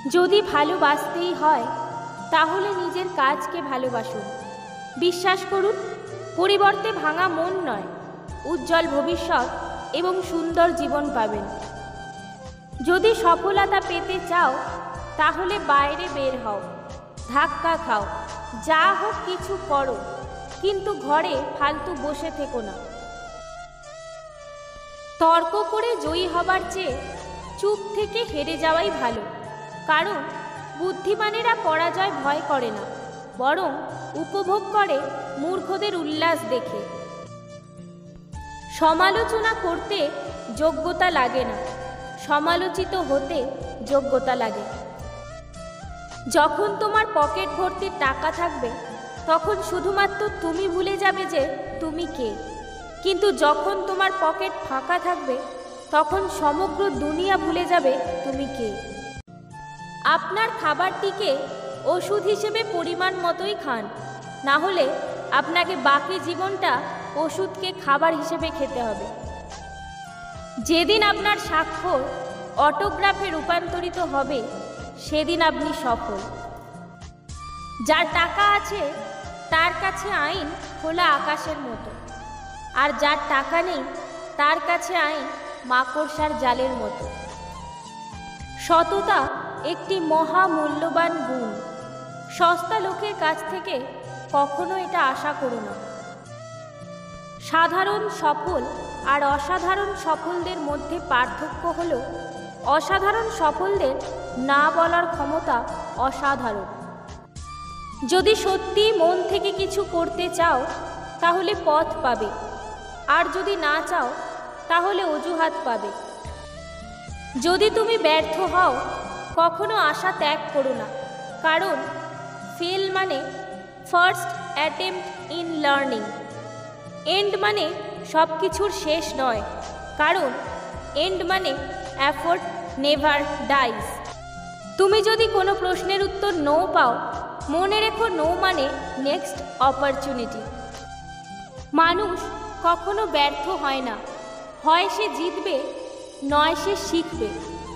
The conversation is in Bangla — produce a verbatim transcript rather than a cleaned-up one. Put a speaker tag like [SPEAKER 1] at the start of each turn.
[SPEAKER 1] যদি ভালোবাসতেই হয় তাহলে নিজের কাজকে ভালোবাসুন। বিশ্বাস করুন, পরিবর্তে ভাঙা মন নয়, উজ্জ্বল ভবিষ্যৎ এবং সুন্দর জীবন পাবেন। যদি সফলতা পেতে চাও তাহলে বাইরে বের হও, ধাক্কা খাও, যা হোক কিছু করো, কিন্তু ঘরে ফালতু বসে থেকো না। তর্ক করে জয়ী হবার চেয়ে চুপ থেকে হেরে যাওয়াই ভালো, কারণ বুদ্ধিমানেরা পরাজয় ভয় করে না, বরং উপভোগ করে মূর্খদের উল্লাস দেখে। সমালোচনা করতে যোগ্যতা লাগে না, সমালোচিত হতে যোগ্যতা লাগে। যখন তোমার পকেট ভর্তি টাকা থাকবে তখন শুধুমাত্র তুমি ভুলে যাবে যে তুমি কে, কিন্তু যখন তোমার পকেট ফাঁকা থাকবে তখন সমগ্র দুনিয়া ভুলে যাবে তুমি কে। আপনার খাবারটিকে ওষুধ হিসেবে পরিমাণ মতোই খান, না হলে আপনাকে বাকি জীবনটা ওষুধকে খাবার হিসেবে খেতে হবে। যেদিন আপনার স্বাক্ষর অটোগ্রাফে রূপান্তরিত হবে সেদিন আপনি সফল। যার টাকা আছে তার কাছে আইন খোলা আকাশের মতো, আর যার টাকা নেই তার কাছে আইন মাকড়সার জালের মতো। সততা একটি মহামূল্যবান গুণ। সস্তা লোকের কাছ থেকে কখনো এটা আশা করো না। সাধারণ সফল আর অসাধারণ সফলদের মধ্যে পার্থক্য হল অসাধারণ সফলদের না বলার ক্ষমতা অসাধারণ। যদি সত্যি মন থেকে কিছু করতে চাও তাহলে পথ পাবে, আর যদি না চাও তাহলে অজুহাত পাবে। যদি তুমি ব্যর্থ হও কখনো আশা ত্যাগ করো না, কারণ ফেল মানে first attempt in learning. And মানে সব কিছুর শেষ নয়, কারণ এন্ড মানে এফোর্ট নেভার ডাইজ। তুমি যদি কোনো প্রশ্নের উত্তর নো পাও, মনে রেখো নো মানে নেক্সট অপরচুনিটি। মানুষ কখনো ব্যর্থ হয় না, হয় সে জিতবে নয় সে শিখবে।